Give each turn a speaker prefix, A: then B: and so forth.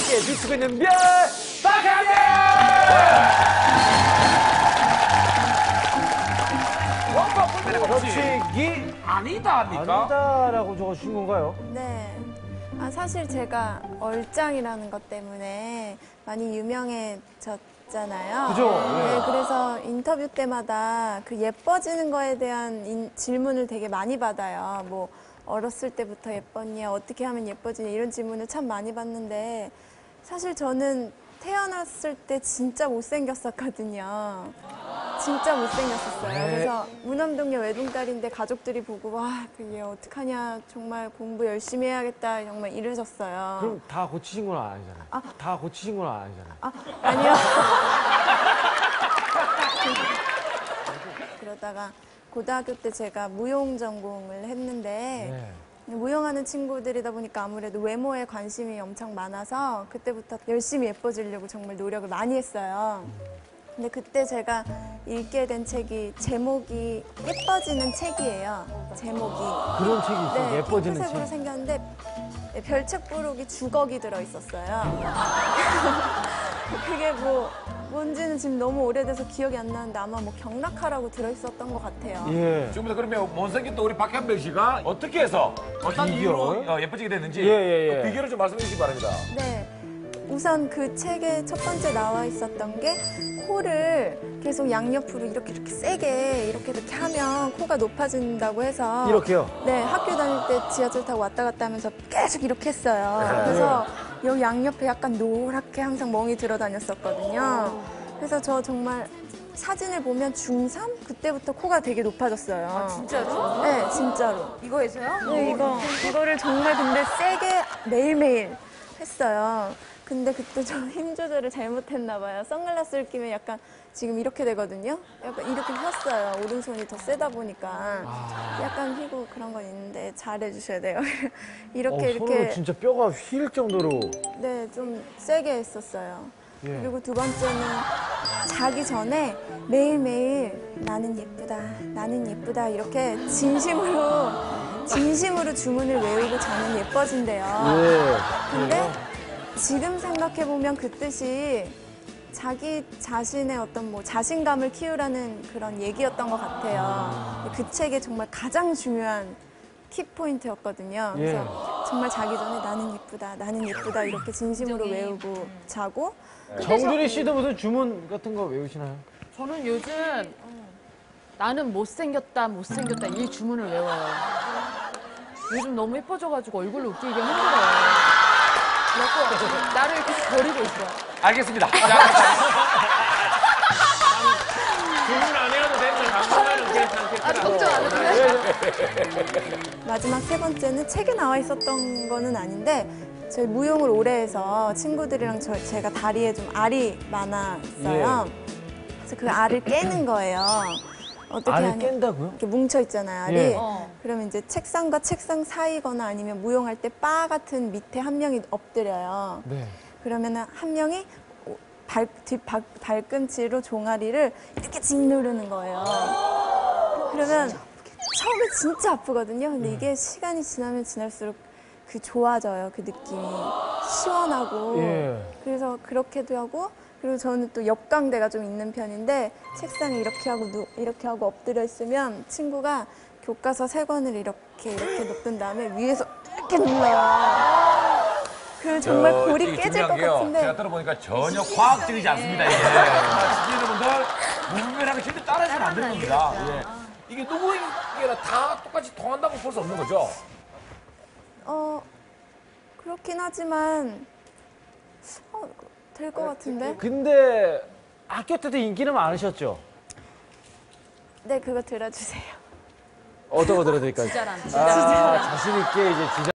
A: 함께 비추고 있는 별 박한별! 법칙이 아니다라고 적어주신 건가요?
B: 네. 사실 제가 얼짱이라는 것 때문에 많이 유명해졌잖아요.
A: 그죠?
B: 네, 그래서 인터뷰 때마다 그 예뻐지는 거에 대한 질문을 되게 많이 받아요. 뭐, 어렸을 때부터 예뻤냐, 어떻게 하면 예뻐지냐, 이런 질문을 참 많이 받는데, 사실 저는 태어났을 때 진짜 못생겼었거든요. 진짜 못생겼었어요.
A: 네.
B: 그래서 무남동네 외동딸인데 가족들이 보고 와, 얘 어떡하냐, 정말 공부 열심히 해야겠다, 정말 이러셨어요.
A: 그럼 다 고치신 건 아니잖아요. 다 고치신 건 아니잖아요.
B: 아니요. 그러다가 고등학교 때 제가 무용 전공을 했는데 무용하는 친구들이다 보니까 아무래도 외모에 관심이 엄청 많아서 그때부터 열심히 예뻐지려고 정말 노력을 많이 했어요. 근데 그때 제가 읽게 된 책이 제목이 예뻐지는 책이에요. 제목이.
A: 그런 책이 있어요.
B: 네,
A: 예뻐지는
B: 핑크색으로
A: 책.
B: 생겼는데 별책 부르기 주걱이 들어있었어요. 그게 뭔지는 지금 너무 오래돼서 기억이 안 나는데 아마 뭐 경락하라고 들어있었던 것 같아요.
A: 예.
C: 지금부터 그러면 못생겼던 우리 박한별 씨가 어떻게 해서 어떤
A: 비결?
C: 이유로 예뻐지게 됐는지
A: 예.
C: 그 비결을 좀 말씀해 주시기 바랍니다.
B: 네. 우선 그 책에 첫 번째 나와 있었던 게 코를 계속 양옆으로 이렇게 세게 이렇게 하면 코가 높아진다고 해서
A: 이렇게요?
B: 네, 학교 다닐 때 지하철 타고 왔다 갔다 하면서 계속 이렇게 했어요. 그래서 여기 양옆에 약간 노랗게 항상 멍이 들어 다녔었거든요. 그래서 저 정말 사진을 보면 중3? 그때부터 코가 되게 높아졌어요.
D: 진짜로?
B: 네, 진짜로.
D: 이거에서요?
B: 네, 이거를 정말 근데 세게 매일매일 했어요. 근데 그때 저 힘 조절을 잘못했나 봐요. 선글라스를 끼면 약간 지금 이렇게 되거든요. 약간 이렇게 휘었어요. 오른손이 더 세다 보니까. 약간 휘고 그런 건 있는데 잘해주셔야 돼요. 이렇게
A: 서로 진짜 뼈가 휠 정도로.
B: 네, 좀 세게 했었어요.
A: 예.
B: 그리고 두 번째는 자기 전에 매일매일 나는 예쁘다 이렇게 진심으로 주문을 외우고 자면 예뻐진대요.
A: 예.
B: 근데 지금 생각해보면 그 뜻이 자기 자신의 어떤 자신감을 키우라는 그런 얘기였던 것 같아요. 그 책의 정말 가장 중요한 키포인트였거든요. 그래서 정말 자기 전에 나는 예쁘다 이렇게 진심으로 외우고 자고.
A: 정준희 씨도 무슨 주문 같은 거 외우시나요?
D: 저는 요즘 나는 못생겼다 이 주문을 외워요. 요즘 너무 예뻐져가지고 얼굴로 웃기기가 힘들어요. 그래서 나를 이렇게 버리고 있어요.
C: 알겠습니다.
A: 주문 안 해도 되는데 당분간은 괜찮겠다.
D: 걱정 안 해도 돼?
B: 마지막 세 번째는 책에 나와 있었던 거는 아닌데 저희 무용을 오래 해서 친구들이랑 제가 다리에 좀 알이 많았어요. 그래서 그 알을 깨는 거예요. 어떻게
A: 알을
B: 하냐.
A: 깬다고요?
B: 이렇게 뭉쳐 있잖아요, 알이.
A: 예.
B: 그러면 이제 책상과 책상 사이거나 아니면 무용할 때 바 같은 밑에 한 명이 엎드려요.
A: 네.
B: 그러면 한 명이 발꿈치로 종아리를 이렇게 짓누르는 거예요. 그러면 처음에 진짜 아프거든요. 근데 이게 시간이 지나면 지날수록 좋아져요, 그 느낌이. 시원하고.
A: 예.
B: 그래서 그렇게도 하고, 그리고 저는 또 역광대가 좀 있는 편인데, 책상에 이렇게 하고 엎드려 있으면 친구가 교과서 3권을 이렇게 놓은 다음에 위에서 이렇게 눌러요. 그럼 정말 골이
C: 이게
B: 깨질 것
C: 중요한 게요.
B: 같은데.
C: 제가 들어보니까 전혀 과학적이지 않습니다. 이게. 시청자분들 무분별하게 절대 따라하시면 안 되는 겁니다. 예. 이게 누구에게나 다 똑같이 통한다고 볼 수 없는 거죠?
B: 그렇긴 하지만 될 것 같은데.
A: 근데 학교 때도 인기는 많으셨죠?
B: 네, 그거 들어주세요.
A: 어떤 거 들어드릴까요?
D: 진짜란.
A: 자신 있게 이제